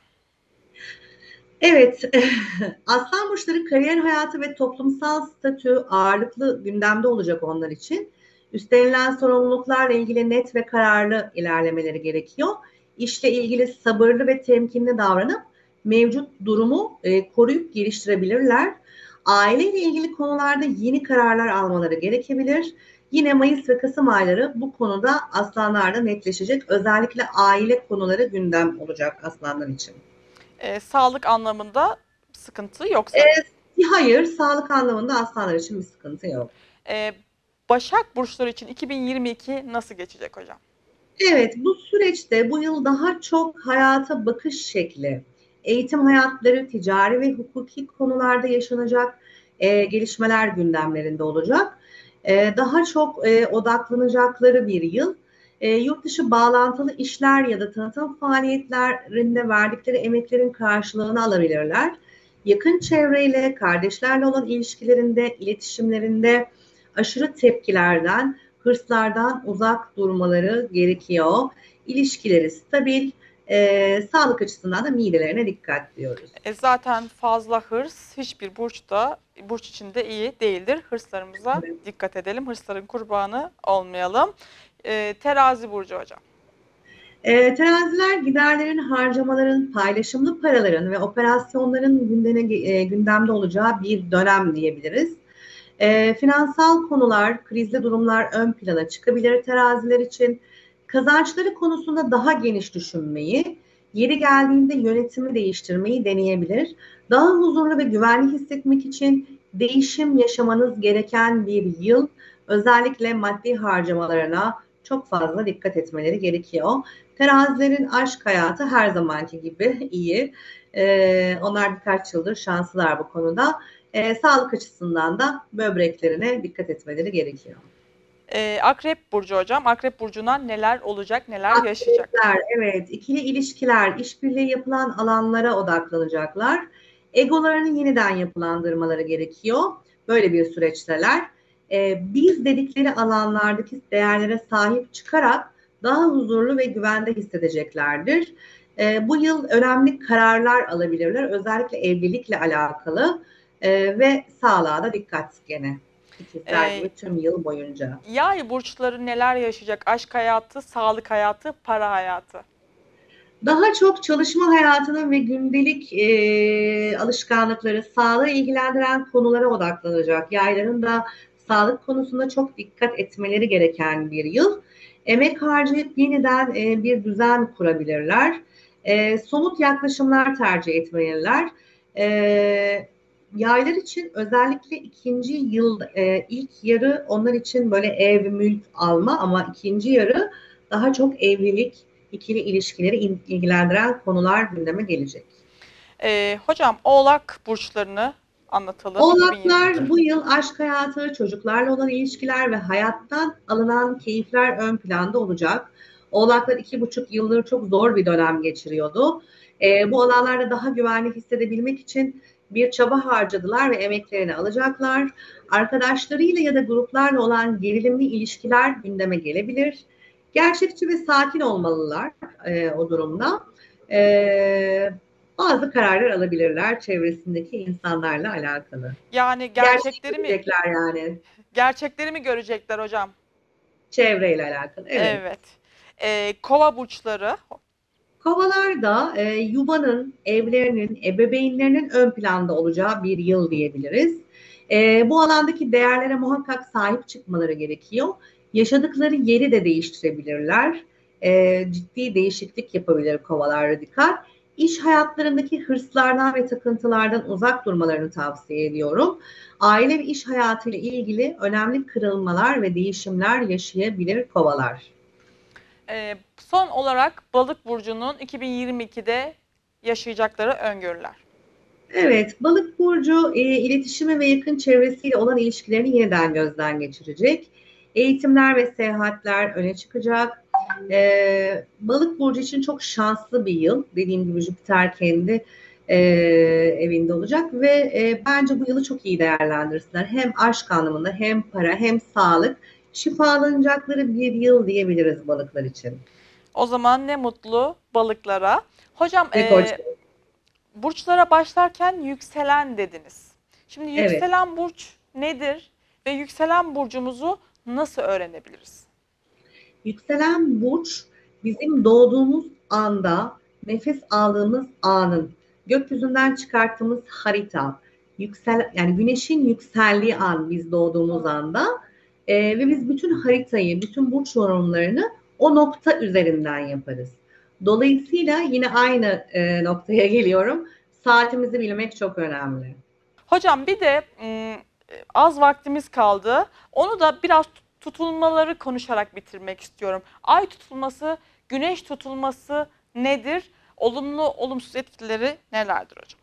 Speaker 2: Evet, Aslan burçları kariyer hayatı ve toplumsal statü ağırlıklı gündemde olacak onlar için. Üstlenilen sorumluluklarla ilgili net ve kararlı ilerlemeleri gerekiyor. İşle ilgili sabırlı ve temkinli davranıp mevcut durumu e, koruyup geliştirebilirler. Aileyle ilgili konularda yeni kararlar almaları gerekebilir. Yine Mayıs ve Kasım ayları bu konuda aslanlarda netleşecek. Özellikle aile konuları gündem olacak aslanlar için.
Speaker 1: E, sağlık anlamında sıkıntı yok
Speaker 2: E,
Speaker 1: sanırım.
Speaker 2: hayır, sağlık anlamında aslanlar için bir sıkıntı yok.
Speaker 1: E, Başak burçları için iki bin yirmi iki nasıl geçecek hocam?
Speaker 2: Evet, bu süreçte bu yıl daha çok hayata bakış şekli, eğitim hayatları, ticari ve hukuki konularda yaşanacak e, gelişmeler gündemlerinde olacak. E, daha çok e, odaklanacakları bir yıl. E, yurt dışı bağlantılı işler ya da tanıtım faaliyetlerinde verdikleri emeklerin karşılığını alabilirler. Yakın çevreyle, kardeşlerle olan ilişkilerinde, iletişimlerinde aşırı tepkilerden, hırslardan uzak durmaları gerekiyor. İlişkileri stabil, e, sağlık açısından da midelerine dikkat diyoruz.
Speaker 1: E, zaten fazla hırs hiçbir burçta, burç içinde iyi değildir. Hırslarımıza
Speaker 2: Evet.
Speaker 1: dikkat edelim. Hırsların kurbanı olmayalım. E, terazi burcu hocam.
Speaker 2: E, teraziler giderlerin, harcamaların, paylaşımlı paraların ve operasyonların gündeme, e, gündemde olacağı bir dönem diyebiliriz. E, finansal konular, krizli durumlar ön plana çıkabilir teraziler için. Kazançları konusunda daha geniş düşünmeyi, yeri geldiğinde yönetimi değiştirmeyi deneyebilir. Daha huzurlu ve güvenli hissetmek için değişim yaşamanız gereken bir yıl. Özellikle maddi harcamalarına çok fazla dikkat etmeleri gerekiyor. Terazilerin aşk hayatı her zamanki gibi iyi. Ee, onlar birkaç yıldır şanslılar bu konuda. Ee, sağlık açısından da böbreklerine dikkat etmeleri gerekiyor.
Speaker 1: E, Akrep burcu hocam. Akrep burcuna neler olacak, neler yaşayacak?
Speaker 2: Akrepler, evet, ikili ilişkiler, işbirliği yapılan alanlara odaklanacaklar. Egolarını yeniden yapılandırmaları gerekiyor. Böyle bir süreçteler. Ee, biz dedikleri alanlardaki değerlere sahip çıkarak daha huzurlu ve güvende hissedeceklerdir. Ee, bu yıl önemli kararlar alabilirler. Özellikle evlilikle alakalı ee, ve sağlığa da dikkat gene. İkizler
Speaker 1: E,
Speaker 2: gibi tüm yıl boyunca.
Speaker 1: Yay burçları neler yaşayacak? Aşk hayatı, sağlık hayatı, para hayatı.
Speaker 2: Daha çok çalışma hayatının ve gündelik e, alışkanlıkları, sağlığı ilgilendiren konulara odaklanacak. Yayların da sağlık konusunda çok dikkat etmeleri gereken bir yıl. Emek harcayıp yeniden e, bir düzen kurabilirler. E, somut yaklaşımlar tercih etmeliler. E, Yaylar için özellikle ikinci yıl, e, ilk yarı onlar için böyle ev, mülk alma ama ikinci yarı daha çok evlilik, ikili ilişkileri ilgilendiren konular gündeme gelecek.
Speaker 1: E, hocam Oğlak burçlarını anlatalım iki bin yirmi iki.
Speaker 2: Oğlaklar bu yıl aşk hayatı, çocuklarla olan ilişkiler ve hayattan alınan keyifler ön planda olacak. Oğlaklar iki buçuk yıldır çok zor bir dönem geçiriyordu. E, bu alanlarda daha güvenli hissedebilmek için bir çaba harcadılar ve emeklerini alacaklar. Arkadaşlarıyla ya da gruplarla olan gerilimli ilişkiler gündeme gelebilir. Gerçekçi ve sakin olmalılar e, o durumda. E, bazı kararlar alabilirler çevresindeki insanlarla alakalı.
Speaker 1: Yani
Speaker 2: Gerçek
Speaker 1: gerçekleri mi
Speaker 2: görecekler yani
Speaker 1: gerçekleri mi görecekler hocam?
Speaker 2: çevreyle alakalı. Evet.
Speaker 1: Evet. Ee, kova burçları.
Speaker 2: Kovalar da e, yuvanın, evlerinin, ebeveynlerinin ön planda olacağı bir yıl diyebiliriz. E, bu alandaki değerlere muhakkak sahip çıkmaları gerekiyor. Yaşadıkları yeri de değiştirebilirler. E, ciddi değişiklik yapabilir kovalar radikal. İş hayatlarındaki hırslardan ve takıntılardan uzak durmalarını tavsiye ediyorum. Aile ve iş hayatıyla ilgili önemli kırılmalar ve değişimler yaşayabilir kovalar.
Speaker 1: Ee, son olarak balık burcunun iki bin yirmi ikide yaşayacakları öngörüler.
Speaker 2: Evet, balık burcu e, iletişimi ve yakın çevresiyle olan ilişkilerini yeniden gözden geçirecek. Eğitimler ve seyahatler öne çıkacak. E, balık burcu için çok şanslı bir yıl. Dediğim gibi Jüpiter kendi e, evinde olacak ve e, bence bu yılı çok iyi değerlendirsinler. Hem aşk anlamında hem para hem sağlık şifalanacakları bir yıl diyebiliriz balıklar için.
Speaker 1: O zaman ne mutlu balıklara. Hocam
Speaker 2: Ve koç.
Speaker 1: e, burçlara başlarken yükselen dediniz. Şimdi
Speaker 2: Evet.
Speaker 1: yükselen burç nedir ve yükselen burcumuzu nasıl öğrenebiliriz?
Speaker 2: Yükselen burç bizim doğduğumuz anda nefes aldığımız anın gökyüzünden çıkarttığımız harita. Yüksel, yani güneşin yükseldiği an biz doğduğumuz anda e, ve biz bütün haritayı, bütün burç yorumlarını o nokta üzerinden yaparız. Dolayısıyla yine aynı e, noktaya geliyorum. Saatimizi bilmek çok önemli.
Speaker 1: Hocam bir de ım, az vaktimiz kaldı. Onu da biraz tutulmaları konuşarak bitirmek istiyorum. Ay tutulması, güneş tutulması nedir? Olumlu, olumsuz etkileri nelerdir hocam?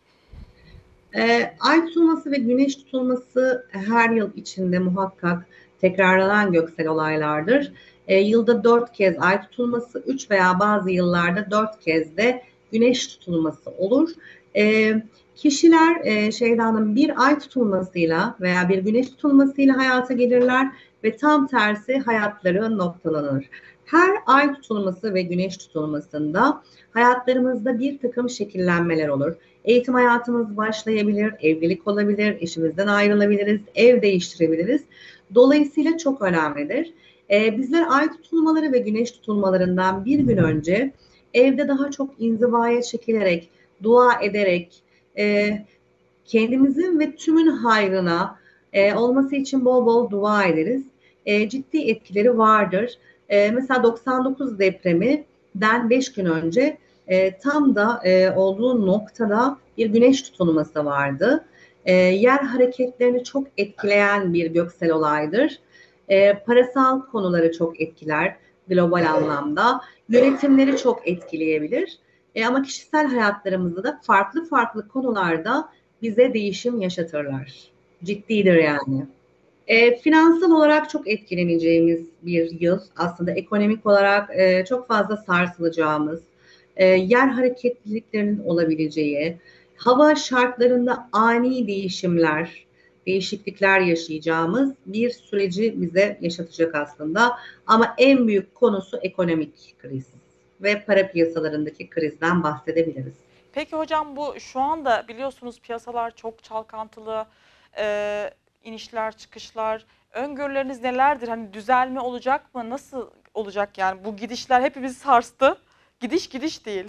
Speaker 2: Ee, ay tutulması ve güneş tutulması her yıl içinde muhakkak tekrarlanan göksel olaylardır. Ee, yılda dört kez ay tutulması, üç veya bazı yıllarda dört kez de güneş tutulması olur. Ee, kişiler e, Şeyda bir ay tutulmasıyla veya bir güneş tutulmasıyla hayata gelirler ve tam tersi hayatları noktalanır. Her ay tutulması ve güneş tutulmasında hayatlarımızda bir takım şekillenmeler olur. Eğitim hayatımız başlayabilir, evlilik olabilir, eşimizden ayrılabiliriz, ev değiştirebiliriz. Dolayısıyla çok önemlidir. Ee, bizler ay tutulmaları ve güneş tutulmalarından bir gün önce evde daha çok inzivaya çekilerek, dua ederek, e, kendimizin ve tümün hayrına e, olması için bol bol dua ederiz. E, ciddi etkileri vardır. E, mesela doksan dokuz depreminden beş gün önce e, tam da e, olduğu noktada bir güneş tutulması vardı. E, yer hareketlerini çok etkileyen bir göksel olaydır. E, parasal konuları çok etkiler global anlamda. Yönetimleri çok etkileyebilir. E, ama kişisel hayatlarımızda da farklı farklı konularda bize değişim yaşatırlar. Ciddidir yani. E, finansal olarak çok etkileneceğimiz bir yıl. Aslında ekonomik olarak e, çok fazla sarsılacağımız, e, yer hareketliliklerinin olabileceği, hava şartlarında ani değişimler, değişiklikler yaşayacağımız bir süreci bize yaşatacak aslında. Ama en büyük konusu ekonomik kriz ve para piyasalarındaki krizden bahsedebiliriz.
Speaker 1: Peki hocam bu şu anda biliyorsunuz piyasalar çok çalkantılı, e, inişler çıkışlar. Öngörüleriniz nelerdir? Hani düzelme olacak mı? Nasıl olacak yani? Bu gidişler hepimizi sarstı. Gidiş gidiş değil.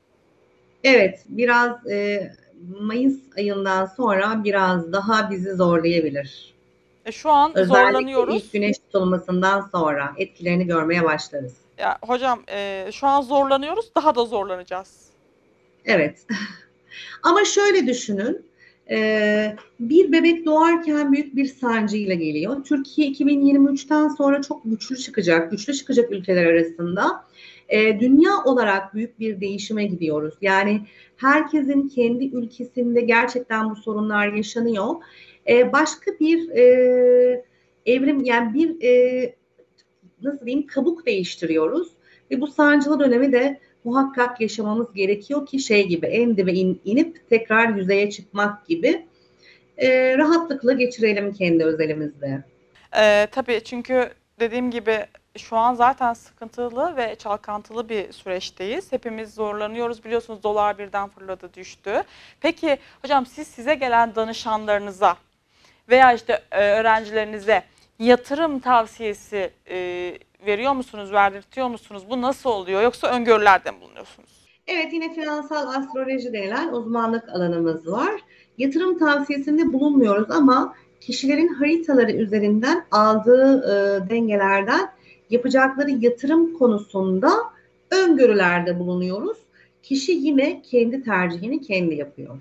Speaker 2: Evet, biraz e, Mayıs ayından sonra biraz daha bizi zorlayabilir.
Speaker 1: E, şu an
Speaker 2: Özellikle ilk
Speaker 1: zorlanıyoruz.
Speaker 2: güneş tutulmasından sonra etkilerini görmeye başlarız.
Speaker 1: Ya hocam e, şu an zorlanıyoruz, daha da zorlanacağız.
Speaker 2: Evet. Ama şöyle düşünün, e, bir bebek doğarken büyük bir sancıyla geliyor. Türkiye iki bin yirmi üçten sonra çok güçlü çıkacak, güçlü çıkacak ülkeler arasında. E, dünya olarak büyük bir değişime gidiyoruz. Yani herkesin kendi ülkesinde gerçekten bu sorunlar yaşanıyor. E, başka bir e, evrim, yani bir e, nasıl diyeyim kabuk değiştiriyoruz ve bu sancılı dönemi de muhakkak yaşamamız gerekiyor ki şey gibi en dibe in, inip tekrar yüzeye çıkmak gibi e, rahatlıkla geçirelim kendi özelimizde.
Speaker 1: Ee, tabii çünkü dediğim gibi şu an zaten sıkıntılı ve çalkantılı bir süreçteyiz. Hepimiz zorlanıyoruz. Biliyorsunuz dolar birden fırladı düştü. Peki hocam siz size gelen danışanlarınıza veya işte e, öğrencilerinize yatırım tavsiyesi e, veriyor musunuz, verdirtiyor musunuz? Bu nasıl oluyor? Yoksa öngörülerde mi bulunuyorsunuz?
Speaker 2: Evet, yine finansal astroloji denilen uzmanlık alanımız var. Yatırım tavsiyesinde bulunmuyoruz ama kişilerin haritaları üzerinden aldığı e, dengelerden yapacakları yatırım konusunda öngörülerde bulunuyoruz. Kişi yine kendi tercihini kendi yapıyor.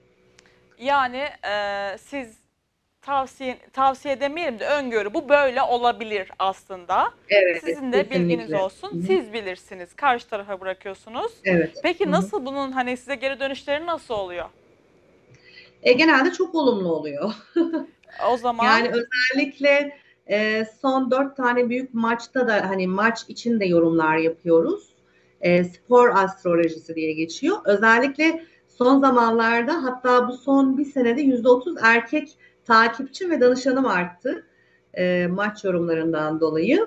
Speaker 1: Yani e, siz tavsiye tavsiye demeyelim de öngörü bu böyle olabilir aslında.
Speaker 2: Evet,
Speaker 1: Sizin de bilginiz
Speaker 2: kesinlikle.
Speaker 1: olsun.
Speaker 2: Hı hı.
Speaker 1: Siz bilirsiniz. Karşı tarafa bırakıyorsunuz.
Speaker 2: Evet. Hı
Speaker 1: Peki
Speaker 2: hı.
Speaker 1: nasıl bunun hani size geri dönüşleri nasıl oluyor?
Speaker 2: E, genelde çok olumlu oluyor.
Speaker 1: O zaman
Speaker 2: Yani özellikle e, son dört tane büyük maçta da hani maç için de yorumlar yapıyoruz. E, spor astrolojisi diye geçiyor. Özellikle son zamanlarda hatta bu son bir senede yüzde otuz erkek takipçi ve danışanım arttı e, maç yorumlarından dolayı.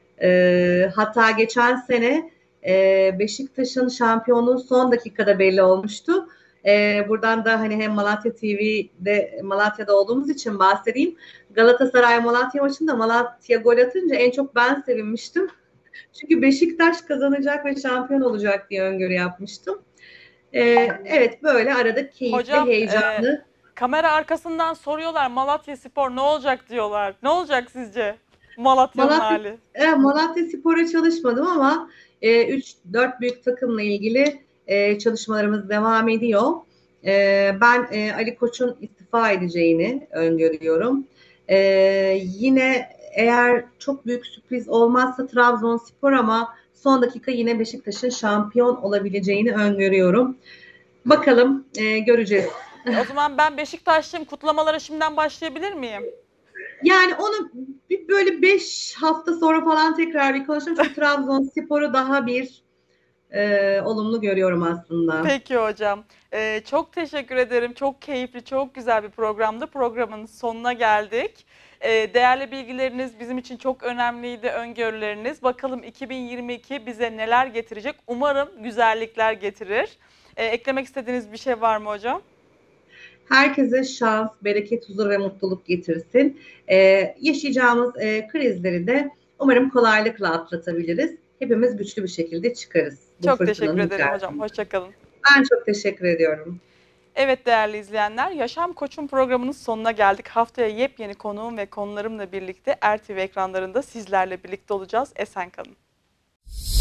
Speaker 2: E, hatta geçen sene e, Beşiktaş'ın şampiyonluğu son dakikada belli olmuştu. E, buradan da hani hem Malatya T V'de Malatya'da olduğumuz için bahsedeyim. Galatasaray Malatya maçında Malatya gol atınca en çok ben sevinmiştim. Çünkü Beşiktaş kazanacak ve şampiyon olacak diye öngörü yapmıştım. E, evet böyle arada keyifli,
Speaker 1: hocam e,
Speaker 2: heyecanlı.
Speaker 1: kamera arkasından soruyorlar Malatya Spor ne olacak diyorlar. Ne olacak sizce Malatya'nın
Speaker 2: Malatya,
Speaker 1: hali?
Speaker 2: e, Malatya Spor'a çalışmadım ama e, üç dört büyük takımla ilgili e, çalışmalarımız devam ediyor. E, ben e, Ali Koç'un istifa edeceğini öngörüyorum. E, Yine eğer çok büyük sürpriz olmazsa Trabzonspor ama son dakika yine Beşiktaş'ın şampiyon olabileceğini öngörüyorum. Bakalım e, göreceğiz.
Speaker 1: E, o zaman ben Beşiktaşlıyım. Kutlamalara şimdiden başlayabilir miyim?
Speaker 2: Yani onu bir böyle beş hafta sonra falan tekrar bir konuşalım. Çünkü Trabzonspor'u daha bir e, olumlu görüyorum aslında.
Speaker 1: Peki hocam. Ee, çok teşekkür ederim. Çok keyifli, çok güzel bir programdı. Programın sonuna geldik. Ee, değerli bilgileriniz bizim için çok önemliydi, öngörüleriniz. Bakalım iki bin yirmi iki bize neler getirecek? Umarım güzellikler getirir. Ee, eklemek istediğiniz bir şey var mı hocam?
Speaker 2: Herkese şans, bereket, huzur ve mutluluk getirsin. E, yaşayacağımız e, krizleri de umarım kolaylıkla atlatabiliriz. Hepimiz güçlü bir şekilde çıkarız bu
Speaker 1: Çok teşekkür
Speaker 2: fırtınanın
Speaker 1: ederim hocam.
Speaker 2: içerisinden.
Speaker 1: Hoşça kalın.
Speaker 2: Ben çok teşekkür ediyorum.
Speaker 1: Evet değerli izleyenler, Yaşam Koç'un programının sonuna geldik. Haftaya yepyeni konuğum ve konularımla birlikte Er T V ekranlarında sizlerle birlikte olacağız. Esen kalın.